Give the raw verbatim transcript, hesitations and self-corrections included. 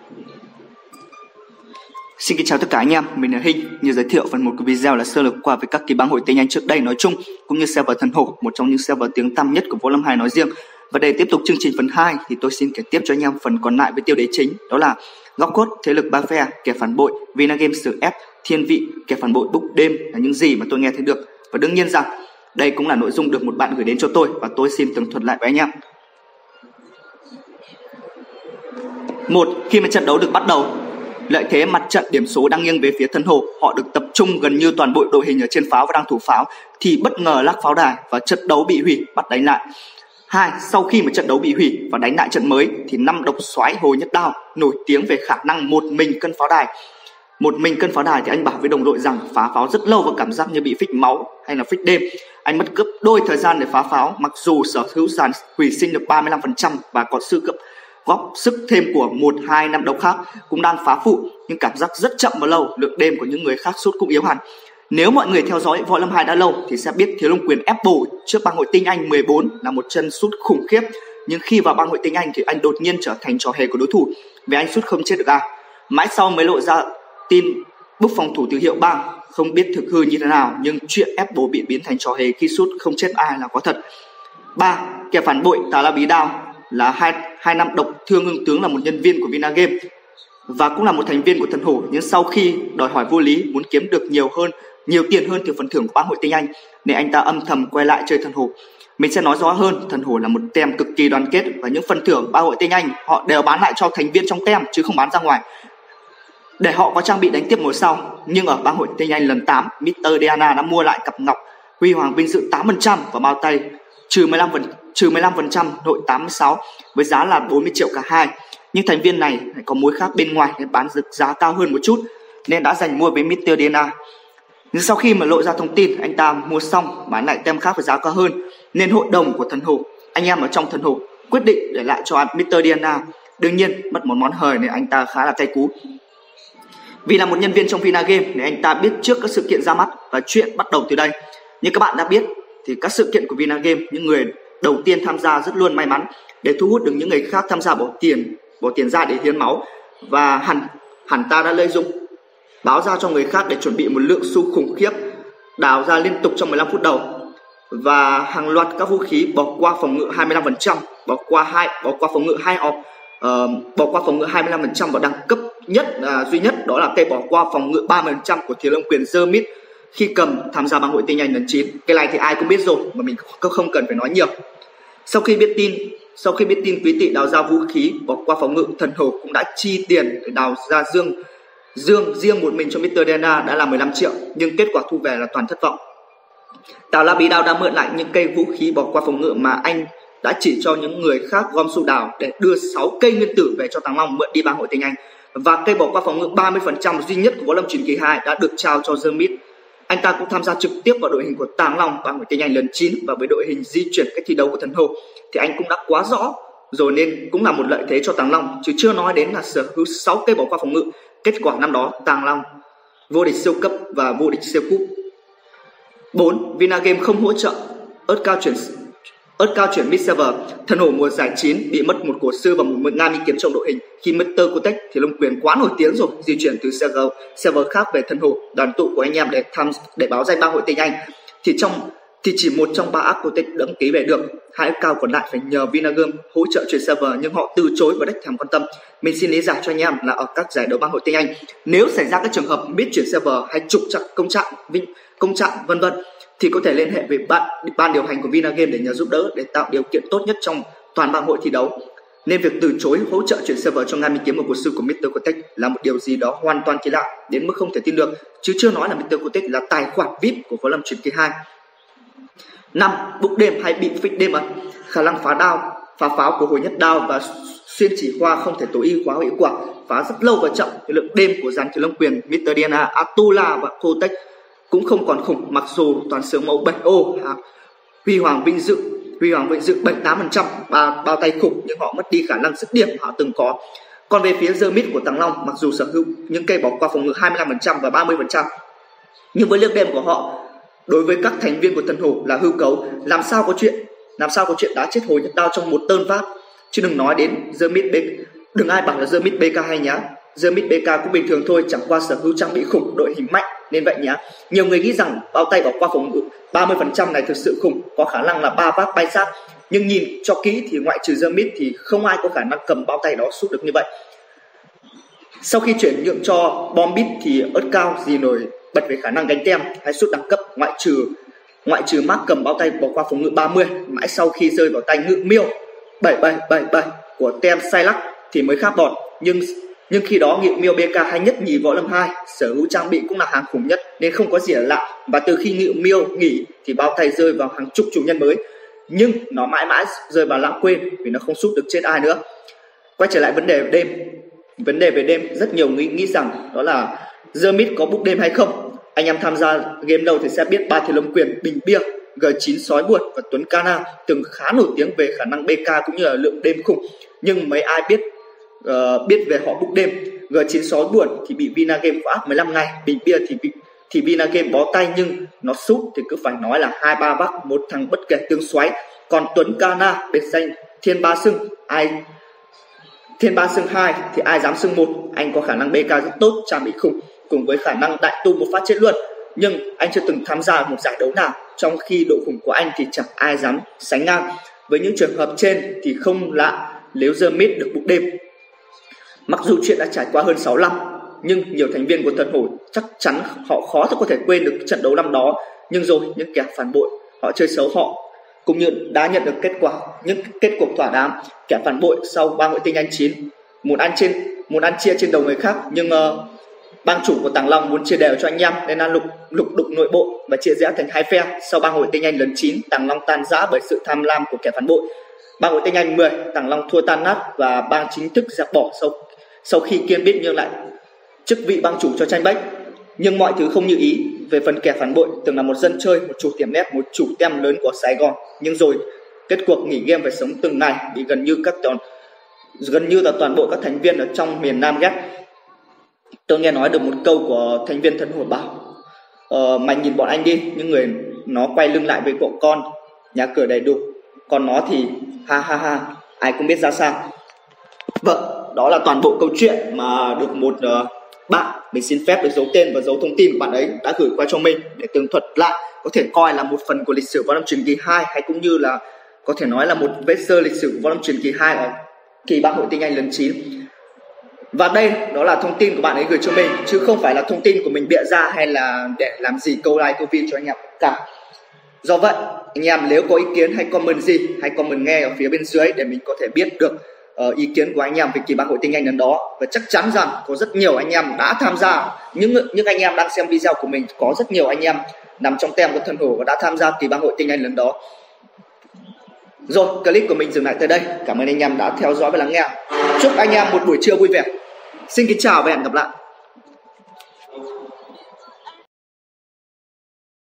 Xin kính chào tất cả anh em, mình là Hình. Như giới thiệu phần một của video là sơ lược qua với các kỳ bang hội tinh anh trước đây nói chung, cũng như server thần hổ, một trong những server tiếng tăm nhất của Võ Lâm hai nói riêng. Và để tiếp tục chương trình phần hai thì tôi xin kể tiếp cho anh em phần còn lại với tiêu đề chính, đó là góc cốt, thế lực ba phe, kẻ phản bội, Vinagames xử ép, thiên vị, kẻ phản bội book đêm là những gì mà tôi nghe thấy được. Và đương nhiên rằng đây cũng là nội dung được một bạn gửi đến cho tôi và tôi xin tường thuật lại với anh em. Một, khi mà trận đấu được bắt đầu, lợi thế mặt trận điểm số đang nghiêng về phía thần hổ, họ được tập trung gần như toàn bộ đội hình ở trên pháo và đang thủ pháo, thì bất ngờ lắc pháo đài và trận đấu bị hủy, bắt đánh lại. Hai, sau khi mà trận đấu bị hủy và đánh lại trận mới thì năm độc soái Hồ Nhất Đao nổi tiếng về khả năng một mình cân pháo đài. Một mình cân pháo đài thì anh bảo với đồng đội rằng phá pháo rất lâu và cảm giác như bị phích máu hay là phích đêm. Anh mất gấp đôi thời gian để phá pháo, mặc dù sở hữu dàn hủy sinh được ba mươi lăm phần trăm và có sự cấp góp sức thêm của một hai năm độc khác cũng đang phá phụ, nhưng cảm giác rất chậm và lâu. Lượng đêm của những người khác sút cũng yếu hẳn. Nếu mọi người theo dõi Võ Lâm hai đã lâu thì sẽ biết Thiếu Long Quyền ép bổ trước bang hội tinh anh mười bốn là một chân sút khủng khiếp, nhưng khi vào bang hội tinh anh thì anh đột nhiên trở thành trò hề của đối thủ vì anh sút không chết được ai. Mãi sau mới lộ ra tin bức phòng thủ từ hiệu bang, không biết thực hư như thế nào, nhưng chuyện ép bổ bị biến thành trò hề khi sút không chết ai là có thật. Ba, kẻ phản bội Tà La Bí Đao là hai, hai năm độc thương hưng tướng, là một nhân viên của Vinagames và cũng là một thành viên của thần hổ, nhưng sau khi đòi hỏi vô lý, muốn kiếm được nhiều hơn nhiều tiền hơn từ phần thưởng của bang hội tinh anh nên anh ta âm thầm quay lại chơi thần hổ. Mình sẽ nói rõ hơn, thần hổ là một tem cực kỳ đoàn kết và những phần thưởng bang hội tinh anh họ đều bán lại cho thành viên trong tem chứ không bán ra ngoài để họ có trang bị đánh tiếp mùa sau. Nhưng ở bang hội tinh anh lần tám, mít tơ Diana đã mua lại cặp ngọc huy hoàng vinh dự tám phần trăm và bao tay trừ mười lăm phần trăm trừ mười lăm phần trăm nội tám mươi sáu với giá là bốn mươi triệu cả hai. Nhưng thành viên này có mối khác bên ngoài để bán được giá cao hơn một chút nên đã giành mua với mít tơ Diana. Nhưng sau khi mà lộ ra thông tin anh ta mua xong bán lại tem khác với giá cao hơn nên hội đồng của thần hổ, anh em ở trong thần hổ quyết định để lại cho mít tơ Diana. Đương nhiên mất một món hời nên anh ta khá là cay cú. Vì là một nhân viên trong Vinagames nên anh ta biết trước các sự kiện ra mắt và chuyện bắt đầu từ đây. Như các bạn đã biết thì các sự kiện của Vinagames, những người đầu tiên tham gia rất luôn may mắn để thu hút được những người khác tham gia bỏ tiền bỏ tiền ra để hiến máu, và hẳn hẳn ta đã lợi dụng báo ra cho người khác để chuẩn bị một lượng xu khủng khiếp đào ra liên tục trong mười lăm phút đầu, và hàng loạt các vũ khí bỏ qua phòng ngự hai mươi lăm phần trăm, bỏ qua hai bỏ qua phòng ngự hai uh, bỏ qua phòng ngự hai mươi lăm phần trăm và đẳng cấp nhất uh, duy nhất đó là cây bỏ qua phòng ngự ba mươi phần trăm của Thiếu Long Quyền Zermit khi cầm tham gia bang hội tinh anh lần chín. Cái này thì ai cũng biết rồi mà mình không cần phải nói nhiều. Sau khi biết tin sau khi biết tin quý tị đào ra vũ khí bỏ qua phòng ngự, thần hổ cũng đã chi tiền để đào ra dương dương riêng một mình cho mít tơ Diana đã là mười lăm triệu, nhưng kết quả thu về là toàn thất vọng. Tào La Bí Đao đã mượn lại những cây vũ khí bỏ qua phòng ngự mà anh đã chỉ cho những người khác gom su đào để đưa sáu cây nguyên tử về cho Tàng Long mượn đi bang hội tinh anh, và cây bỏ qua phòng ngự ba mươi phần trăm duy nhất của Võ Lâm Truyền Kỳ hai đã được trao cho Zermit. Anh ta cũng tham gia trực tiếp vào đội hình của Tàng Long bang hội tinh anh lần chín, và với đội hình di chuyển cách thi đấu của thần hổ thì anh cũng đã quá rõ rồi nên cũng là một lợi thế cho Tàng Long, chứ chưa nói đến là sở hữu sáu cây bỏ qua phòng ngự. Kết quả năm đó Tàng Long vô địch siêu cấp và vô địch siêu cúp. Bốn, Vinagames không hỗ trợ ớt cao chuyển ớt cao chuyển mid server. Thần hổ mùa giải chín bị mất một cổ sư và một Nga Mi Kiếm trong đội hình khi Mister Cotech thì Long Quyền quá nổi tiếng rồi di chuyển từ server server khác về thần hổ. Đoàn tụ của anh em để tham để báo danh bang hội tinh anh thì trong thì chỉ một trong ba ác Cotech đăng ký về được, hai ớt cao còn lại phải nhờ Vinagames hỗ trợ chuyển server nhưng họ từ chối và đếch thèm quan tâm. Mình xin lý giải cho anh em là ở các giải đấu bang hội tinh anh, nếu xảy ra các trường hợp biết chuyển server hay trục chặt công trạng vinh công trạng vân vân thì có thể liên hệ với bạn ban điều hành của Vinagames để nhờ giúp đỡ để tạo điều kiện tốt nhất trong toàn bang hội thi đấu. Nên việc từ chối hỗ trợ chuyển server cho Nga Mi Kiếm một cổ sư của Mister Cotech là một điều gì đó hoàn toàn kỳ lạ đến mức không thể tin được, chứ chưa nói là Mister Cotech là tài khoản vi ai pi của Võ Lâm Truyền Kỳ hai. Năm, book đêm hay bị phích đêm à? Khả năng phá đao phá pháo của Hồ Nhất Đao và xuyên chỉ khoa không thể tối ưu quá hiệu quả, phá rất lâu và chậm. Cái lượng đêm của dàn Thiếu Long Quyền, mít tơ Diana, Atula và Cotech cũng không còn khủng, mặc dù toàn sướng mẫu bảy ô à, huy hoàng vinh dự huy hoàng vinh dự bảy mươi tám phần trăm và bao tay khủng, nhưng họ mất đi khả năng dứt điểm họ từng có. Còn về phía Zermit của Tàng Long, mặc dù sở hữu những cây bỏ qua phòng ngự hai mươi lăm phần trăm và ba mươi phần trăm, nhưng với lượng đêm của họ đối với các thành viên của thần hổ là hư cấu, làm sao có chuyện làm sao có chuyện đã chết Hồ Nhất Đao trong một tơn phát, chứ đừng nói đến Zermit bên đừng ai bảo là Zermit bê ca hay nhá. Zermit bê ca cũng bình thường thôi, chẳng qua sở hữu trang bị khủng, đội hình mạnh nên vậy nhá. Nhiều người nghĩ rằng bao tay bỏ qua phòng ngự ba mươi phần trăm này thực sự khủng, có khả năng là ba phát bay sát. Nhưng nhìn cho kỹ thì ngoại trừ Zermit thì không ai có khả năng cầm bao tay đó sút được như vậy. Sau khi chuyển nhượng cho Bombit thì ớt cao gì nổi bật về khả năng gánh tem hay sút đẳng cấp, ngoại trừ ngoại trừ Mark cầm bao tay bỏ qua phòng ngự ba mươi, mãi sau khi rơi vào tay Ngự Miêu bảy bảy bảy bảy của tem Silac thì mới khác bọt. Nhưng nhưng khi đó Ngự Miêu bê ca hay nhất nhì võ lâm hai, sở hữu trang bị cũng là hàng khủng nhất nên không có gì là lạ. Và từ khi Ngự Miêu nghỉ thì bao tay rơi vào hàng chục chủ nhân mới, nhưng nó mãi mãi rơi vào lãng quên vì nó không sút được chết ai nữa. Quay trở lại vấn đề về đêm, vấn đề về đêm rất nhiều người nghĩ rằng đó là Zermit có book đêm hay không. Anh em tham gia game lâu thì sẽ biết ba Thiên Long Quyền, Bình Bia, G chín Sói Buồn và Tuấn Cana từng khá nổi tiếng về khả năng bê ca cũng như là lượng đêm khủng, nhưng mấy ai biết uh, biết về họ book đêm. G chín Sói Buồn thì bị Vinagame khóa mười lăm ngày, Bình Bia thì bị thì Vinagame bó tay, nhưng nó sút thì cứ phải nói là hai ba vắc, một thằng bất kể tương xoáy. Còn Tuấn Cana biệt danh Thiên Ba Sưng, ai Thiên Ba Sưng hai thì ai dám sưng một, anh có khả năng bê ca rất tốt, trang bị khủng cùng với khả năng đại tu một phát chết luôn. Nhưng anh chưa từng tham gia một giải đấu nào, trong khi độ khủng của anh thì chẳng ai dám sánh ngang. Với những trường hợp trên thì không lạ nếu Zermit được book đêm. Mặc dù chuyện đã trải qua hơn sáu năm, nhưng nhiều thành viên của Thần Hổ chắc chắn họ khó có thể quên được trận đấu năm đó. Nhưng rồi những kẻ phản bội họ chơi xấu họ cũng như đã nhận được kết quả những kết cuộc thỏa đáng. Kẻ phản bội sau ba hội tinh anh chín muốn ăn trên muốn ăn chia trên đầu người khác, nhưng uh, bang chủ của Tàng Long muốn chia đều cho anh em nên đã lục lục đục nội bộ và chia rẽ thành hai phe. Sau bang hội tinh anh lần chín, Tàng Long tan rã bởi sự tham lam của kẻ phản bội. Bang hội tinh anh mười, Tàng Long thua tan nát và bang chính thức dẹp bỏ sau sau khi Kiên biết nhường lại chức vị bang chủ cho Tranh Bách. Nhưng mọi thứ không như ý. Về phần kẻ phản bội từng là một dân chơi, một chủ tiệm nét, một chủ tem lớn của Sài Gòn, nhưng rồi kết cuộc nghỉ game phải sống từng ngày bị gần như các toàn gần như là toàn bộ các thành viên ở trong miền Nam ghét. Tôi nghe nói được một câu của thành viên Thần Hổ bảo: ờ, mày nhìn bọn anh đi, những người nó quay lưng lại với cậu con, nhà cửa đầy đủ, còn nó thì ha ha ha, ai cũng biết ra sao. Vâng, đó là toàn bộ câu chuyện mà được một uh, bạn, mình xin phép được giấu tên và giấu thông tin của bạn ấy đã gửi qua cho mình để tường thuật lại, có thể coi là một phần của lịch sử võ lâm truyền kỳ hai, hay cũng như là có thể nói là một vết sơ lịch sử võ lâm truyền kỳ hai ở kỳ bang hội tinh anh lần chín. Và đây đó là thông tin của bạn ấy gửi cho mình, chứ không phải là thông tin của mình bịa ra hay là để làm gì câu like câu view cho anh em cả. Do vậy anh em nếu có ý kiến hay comment gì, hãy comment nghe ở phía bên dưới để mình có thể biết được uh, ý kiến của anh em về kỳ bang hội tinh anh lần đó. Và chắc chắn rằng có rất nhiều anh em đã tham gia, những những anh em đang xem video của mình, có rất nhiều anh em nằm trong tem của Thần Hổ và đã tham gia kỳ bang hội tinh anh lần đó. Rồi, clip của mình dừng lại tới đây. Cảm ơn anh em đã theo dõi và lắng nghe. Chúc anh em một buổi trưa vui vẻ. Xin kính chào và hẹn gặp lại.